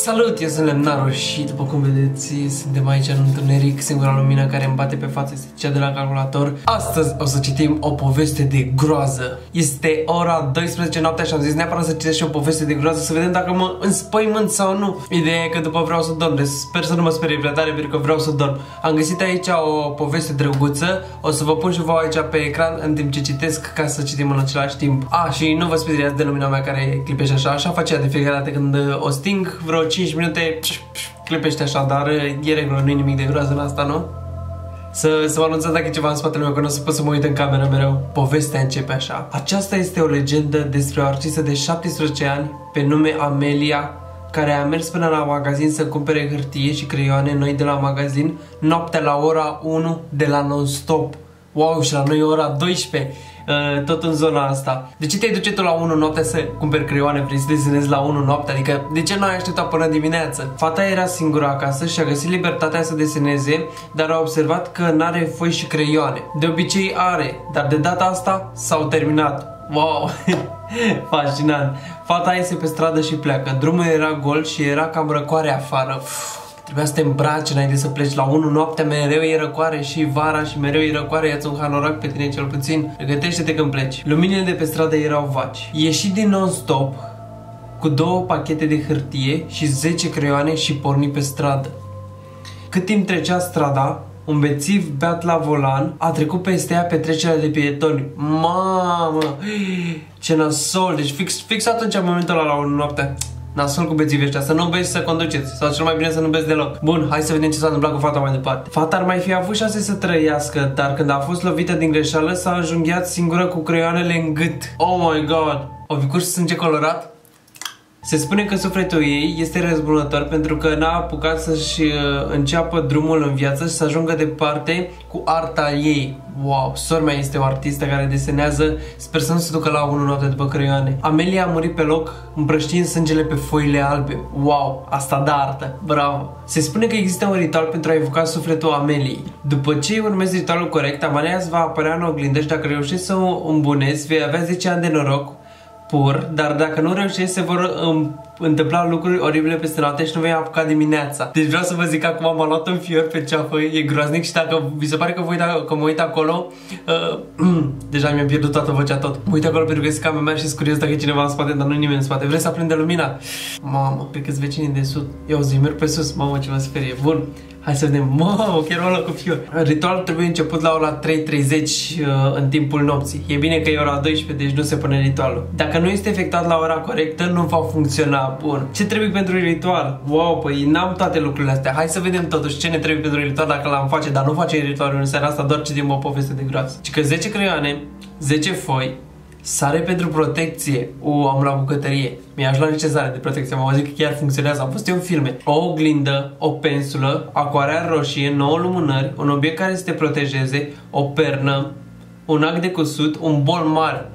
Salut, eu sunt Lemnarul și după cum vedeți suntem aici în întuneric. Singura lumină care îmi bate pe față este cea de la calculator. Astăzi o să citim o poveste de groază. Este ora 12 noaptea și am zis neapărat să citesc și o poveste de groază, să vedem dacă mă înspăimânt sau nu. Ideea e că după vreau să dorm, deci sper să nu mă sperie prea tare pentru că vreau să dorm. Am găsit aici o poveste drăguță, o să vă pun și vouă aici pe ecran în timp ce citesc ca să citim în același timp. Și nu vă speriați de lumina mea care clipește așa face de fiecare dată când o sting, vreo 5 minute clipește așa, dar e regulă, nu e nimic de groază în asta, nu? Să vă anunțați dacă e ceva în spatele meu, că nu o să pot să mă uit în cameră mereu. Povestea începe așa. Aceasta este o legendă despre o artistă de 17 ani pe nume Amelia, care a mers până la magazin să cumpere hârtie și creioane noi de la magazin noaptea la ora 1 de la non-stop. Wow, și la noi e ora 12. Tot în zona asta. De ce te duce tu la 1 noaptea să cumperi creioane, vrei să desenezi la 1 noaptea? Adică de ce nu ai așteptat până dimineață? Fata era singură acasă și a găsit libertatea să deseneze, dar a observat că n-are foi și creioane. De obicei are, dar de data asta s-au terminat. Wow, fascinant. Fata iese pe stradă și pleacă. Drumul era gol și era cam răcoare afară. Trebuia să te îmbraci înainte să pleci la 1 noaptea, mereu e răcoare și vara și mereu e răcoare, ia-ți un hanorac pe tine cel puțin, pregătește-te când pleci. Luminile de pe stradă erau vaci. Ieși din non-stop cu 2 pachete de hârtie și 10 creioane și porni pe stradă. Cât timp trecea strada, un bețiv beat la volan a trecut peste ea pe trecerea de pietoni. Mamă, ce nasol, deci fix atunci în momentul ăla la 1 noaptea. Nasol cu bețivii ăștia, să nu beți să conduceți, sau cel mai bine să nu beți deloc. Bun, hai să vedem ce s-a întâmplat cu fata mai departe. Fata ar mai fi avut șanse să trăiască, dar când a fost lovită din greșeală s-a înjunghiat singură cu creioanele în gât. Oh my god! O fi curs sânge colorat? Se spune că sufletul ei este răzbunător pentru că n-a apucat să-și înceapă drumul în viață și să ajungă departe cu arta ei. Wow, sora mea este o artistă care desenează, sper să nu se ducă la 1 noapte după creioane. Amelia a murit pe loc împrăștiind sângele pe foile albe. Wow, asta da artă, bravo! Se spune că există un ritual pentru a evoca sufletul Ameliei. După ce urmezi ritualul corect, Amelia îți va apărea în oglindă și dacă reușești să o îmbunezi, vei avea 10 ani de noroc pur, dar dacă nu reușești se vor întâmpla lucruri oribile peste noapte și nu vei apuca dimineața. Deci vreau să vă zic că acum m-am luat în fior pe ceafă, e groaznic și dacă vi se pare că mă uit acolo, deja mi-am pierdut toată vocea tot. Mă uit acolo pentru că camera mea și sunt curios dacă e cineva în spate, dar nu e nimeni în spate. Vrei să aprinde lumina? Mamă, cred că-s vecinii de sud. Eu zi, merg pe sus, mamă ce mă sperie. Bun. Hai să vedem. Mă, chiar m-am luat cu fior. Ritualul trebuie început la ora 3:30 în timpul nopții. E bine că e ora 12, deci nu se pune ritualul. Dacă nu este efectuat la ora corectă, nu va funcționa. Bun. Ce trebuie pentru ritual? Wow, păi n-am toate lucrurile astea. Hai să vedem totuși ce ne trebuie pentru ritual dacă l-am face, dar nu face ritualul în seara asta, doar citim o poveste de groază. Ci că 10 creioane, 10 foi, sare pentru protecție. Am la bucătărie. Mi-aș lua niște sare de protecție. M-am zis că chiar funcționează. Am văzut eu în filme. O oglindă, o pensulă, acoarea roșie, 9 lumânări, un obiect care să te protejeze, o pernă, un ac de cusut, un bol mare.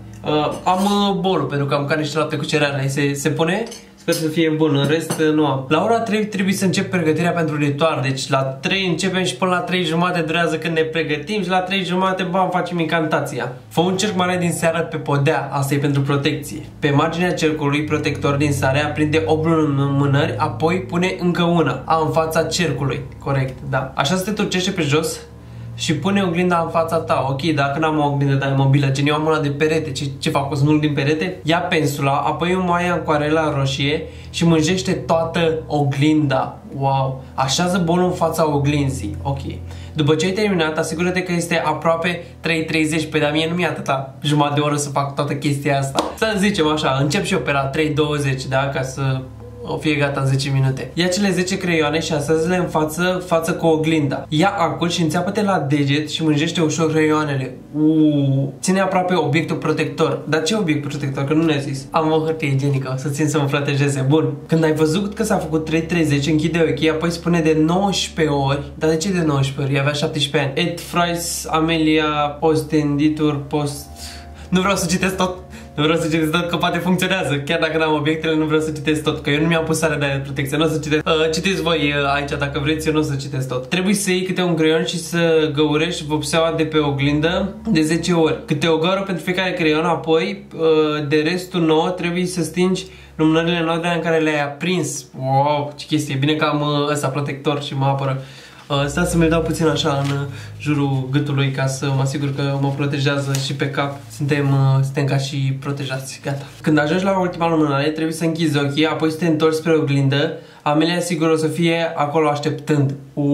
Am bolul pentru că am mâncat niște lapte cu cereale. Se pune? Sper să fie bun, în rest nu am. La ora 3 trebuie să încep pregătirea pentru ritual. Deci la 3 începem și până la 3:30 durează când ne pregătim și la 3:30 bam, facem incantația. Fă un cerc mare din seară pe podea, asta e pentru protecție. Pe marginea cercului protector din sare aprinde 8 lumânări, apoi pune încă una, în fața cercului. Corect, da. Așa se turcește pe jos și pune oglinda în fața ta. Ok, dacă n-am o oglindă, dar e mobilă, gen eu am una de perete, ce fac? O să nu-l din perete? Ia pensula, apoi o maie în coarela roșie și mânjește toată oglinda. Wow! Așează bolul în fața oglinzii. Ok. După ce ai terminat, asigură-te că este aproape 3:30, pe dar mie nu mi-e atâta jumătate de oră să fac toată chestia asta. Să zicem așa, încep și eu pe la 3:20, da? Ca să o fie gata în 10 minute. Ia cele 10 creioane și așează-le în față cu oglinda. Ia acul și înțeapă-te la deget și mânjește ușor creioanele. Ține aproape obiectul protector. Dar ce obiect protector? Că nu ne-a zis. Am o hârtie igienică, să țin să mă protejeze. Bun. Când ai văzut că s-a făcut 3:30, închide ochii, apoi spune de 19 ori. Dar de ce de 19 ori? Ea avea 17 ani. Et frais Amelia postenditur post... Nu vreau să citesc tot. Nu vreau să citesc tot, că poate funcționează. Chiar dacă n-am obiectele, nu vreau să citesc tot, că eu nu mi-am pus sare de protecție. Nu o să citesc. Citiți voi aici dacă vreți, eu nu o să citesc tot. Trebuie să iei câte un creion și să găurești vopseaua de pe oglindă de 10 ori. Câte o gaură pentru fiecare creion, apoi de restul 9 trebuie să stingi lumânările în ordinea în care le-ai aprins. Wow, ce chestie, bine că am ăsta protector și mă apără. Stai să mi-l dau puțin așa în jurul gâtului ca să mă asigur că mă protejează și pe cap. Suntem ca și protejați, gata. Când ajungi la ultima lumânare, trebuie să închizi ochii, apoi să te întorci spre oglindă. Amelia sigur o să fie acolo așteptând.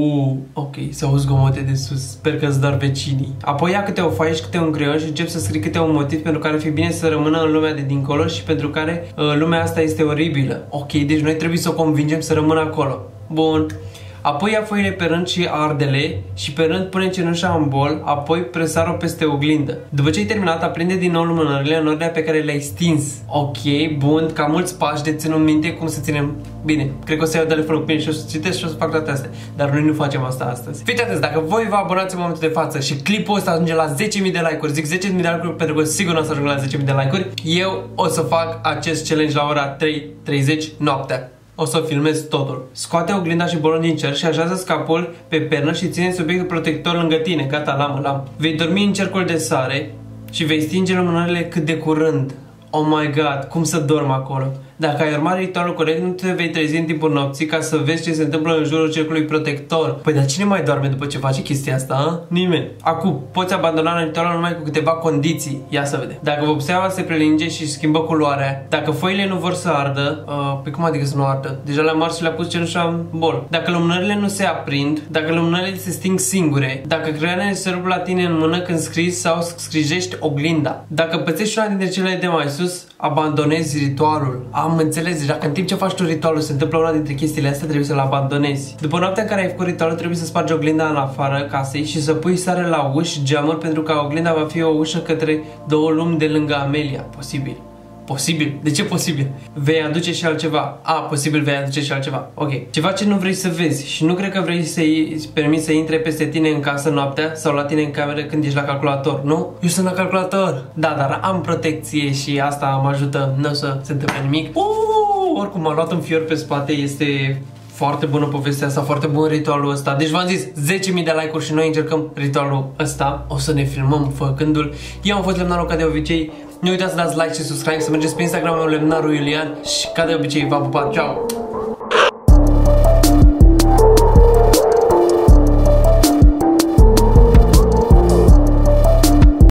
Ok, se auzi zgomote de sus, sper că-ți doar vecinii. Apoi ia câte o foaie și câte un creion și încep să scrii câte un motiv pentru care ar fi bine să rămână în lumea de dincolo și pentru care lumea asta este oribilă. Ok, deci noi trebuie să o convingem să rămână acolo. Bun. Apoi ia foile pe rând și ardele și pe rând pune cenușa în bol, apoi presar-o peste oglindă. După ce ai terminat, aprinde din nou lumânările în ordinea pe care le-ai stins. Ok, bun, ca mulți pași de ținut minte cum să ținem. Bine, cred că o să iau telefonul cu mine și o să citesc și o să fac toate astea. Dar noi nu facem asta astăzi. Fiți atenți, dacă voi vă abonați în momentul de față și clipul ăsta ajunge la 10.000 de like-uri, zic 10.000 de like-uri pentru că sigur nu o să ajung la 10.000 de like-uri, eu o să fac acest challenge la ora 3:30 noaptea. O să filmez totul. Scoate oglinda și bolul din cer și așează scapul pe pernă și ține subiectul protector lângă tine. Gata, l-am. Vei dormi în cercul de sare și vei stinge lumânările cât de curând. Oh my god, cum să dorm acolo? Dacă ai urmat ritualul corect, nu te vei trezi în timpul nopții ca să vezi ce se întâmplă în jurul cercului protector. Păi dar cine mai doarme după ce face chestia asta, a? Nimeni. Acum, poți abandona ritualul numai cu câteva condiții. Ia să vedem. Dacă vopseaua se prelinge și schimbă culoarea, dacă foile nu vor să ardă, pe cum adică să nu ardă? Deja le-am ars și le-a pus cenușa în bol. Dacă lumânările nu se aprind, dacă lumânările se sting singure, dacă creioanele se rup la tine în mână când scrii sau scrijești oglinda, dacă pățești una dintre cele de mai sus, abandonezi ritualul. Am înțeles, dacă în timp ce faci tu ritualul se întâmplă una dintre chestiile astea, trebuie să-l abandonezi. După noaptea în care ai făcut ritualul, trebuie să spargi oglinda în afară casei și să pui sare la uși, geamuri, pentru că oglinda va fi o ușă către două lumi de lângă Amelia. Posibil. Posibil? De ce posibil? Vei aduce și altceva. Posibil vei aduce și altceva. Ok. Ceva ce nu vrei să vezi și nu cred că vrei să-i permiți să intre peste tine în casă noaptea sau la tine în cameră când ești la calculator, nu? Eu sunt la calculator. Da, dar am protecție și asta mă ajută. Nu o să se întâmple nimic. Oricum m-am luat un fior pe spate, este foarte bună povestea asta, foarte bun ritualul ăsta. Deci v-am zis, 10.000 de like-uri și noi încercăm ritualul ăsta. O să ne filmăm făcându-l. Eu am fost Lemnarul ca de obicei. Nu uitați să dați like și subscribe, să mergeți pe Instagram-ul Lemnarul Iulian și ca de obicei v-am pupat. Ciao!